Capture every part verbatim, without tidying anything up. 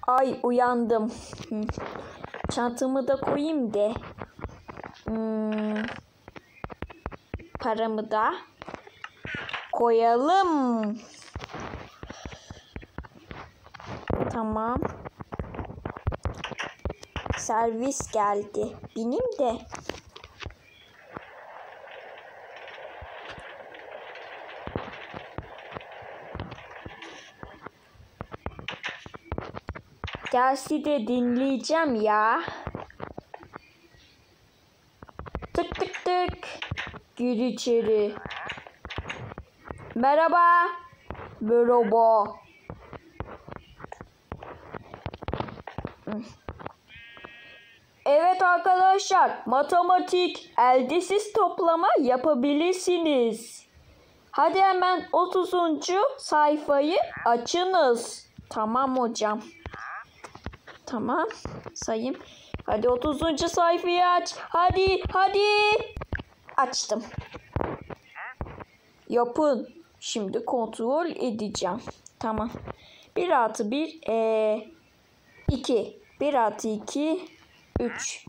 Ay uyandım. Çantamı da koyayım da. Hmm. Paramı da koyalım. Tamam. Servis geldi. Benim de. Dersi de dinleyeceğim ya. Tık tık tık. Gir içeri. Merhaba. Merhaba. Evet arkadaşlar, matematik eldesiz toplama yapabilirsiniz. Hadi hemen otuzuncu sayfayı açınız. Tamam hocam. Tamam. Sayayım. Hadi otuzuncu sayfayı aç. Hadi, hadi. Açtım. Yapın. Şimdi kontrol edeceğim. Tamam. bir artı bir, ee, iki. bir artı iki, üç.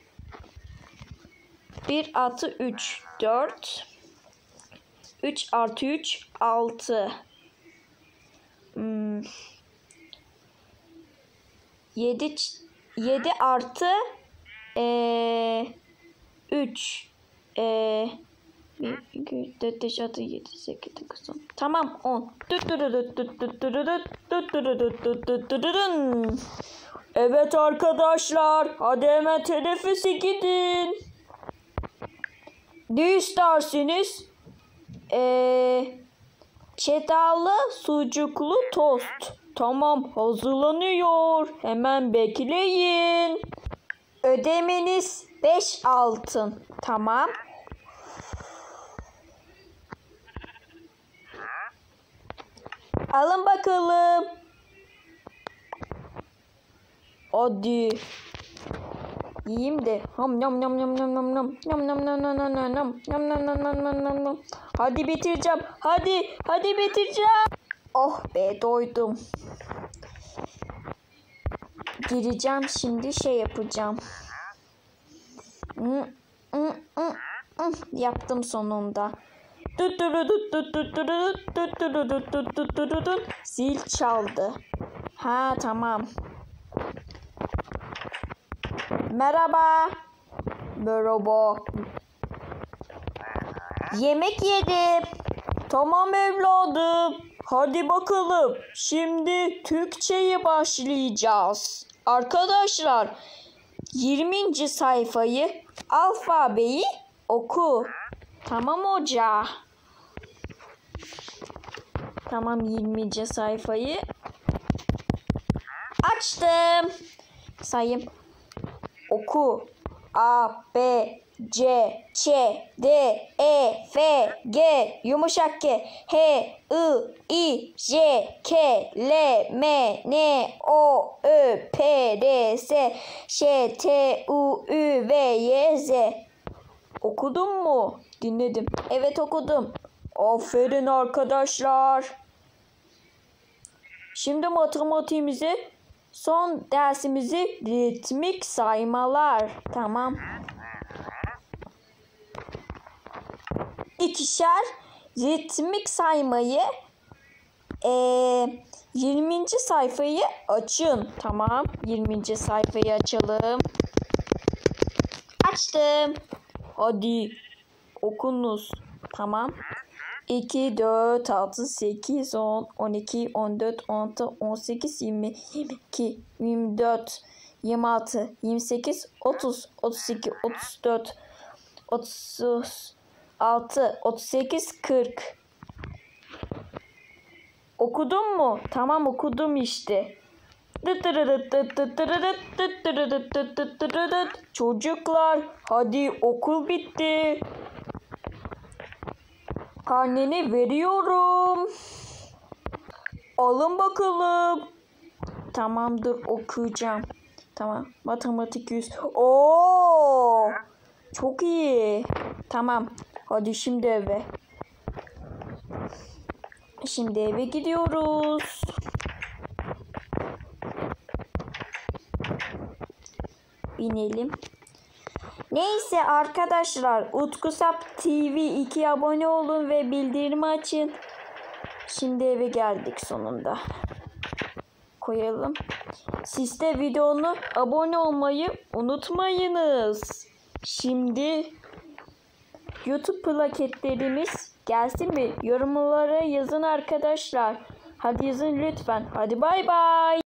bir artı üç, dört. üç artı üç, altı. Hmm. yedi, yedi artı ee, üç. Ee, bir, iki, üç, dört, beş, altı, yedi, sekiz, dokuz, on. Tamam, on. Evet arkadaşlar, hadi hemen teneffüse gidin. Ne istersiniz? Ee, çetallı sucuklu tost. Tamam, hazırlanıyor. Hemen bekleyin. Ödemeniz beş altın. Tamam. Alın bakalım. Hadi. Yiyeyim de. Ham nam nam nam nam nam nam nam nam nam nam nam nam nam nam nam nam nam nam nam. Hadi bitireceğim. Hadi, hadi bitireceğim. Oh be, doydum. Gireceğim şimdi, şey yapacağım. Yaptım sonunda. Zil çaldı. Ha tamam. Merhaba. Merhaba. Yemek yedim. Tamam evladım. Hadi bakalım. Şimdi Türkçe'ye başlayacağız. Arkadaşlar, yirminci sayfayı, alfabeyi oku. Tamam hoca. Tamam, yirminci sayfayı açtım. Sayayım. Oku. A, B, C, Ç, D, E, F, G, yumuşak G, H, I, I, J, K, L, M, N, O, Ö, P, R, S, Ş, T, U, Ü, V, Y, Z. Okudun mu? Dinledim. Evet okudum. Aferin arkadaşlar. Şimdi matematiğimizi, son dersimizi ritmik saymalar. Tamam. İkişer ritmik saymayı, ee, yirminci sayfayı açın. Tamam. yirminci sayfayı açalım. Açtım. Hadi okunuz. Tamam. iki, dört, altı, sekiz, on, on iki, on dört, on altı, on sekiz, yirmi, yirmi iki, yirmi dört, yirmi altı, yirmi sekiz, otuz, otuz iki, otuz dört, otuz altı, otuz sekiz, kırk. Okudun mu? Tamam, okudum işte. Çocuklar, hadi okul bitti. Karneni veriyorum. Alın bakalım. Tamamdır, okuyacağım. Tamam. Matematik yüz. Oo! Çok iyi. Tamam. Hadi şimdi eve. Şimdi eve gidiyoruz. inelim. Neyse arkadaşlar, Utkusap T V iki abone olun ve bildirimi açın. Şimdi eve geldik sonunda. Koyalım. Siz de videonu abone olmayı unutmayınız. Şimdi YouTube plaketlerimiz gelsin mi? Yorumlara yazın arkadaşlar. Hadi yazın lütfen. Hadi bay bay.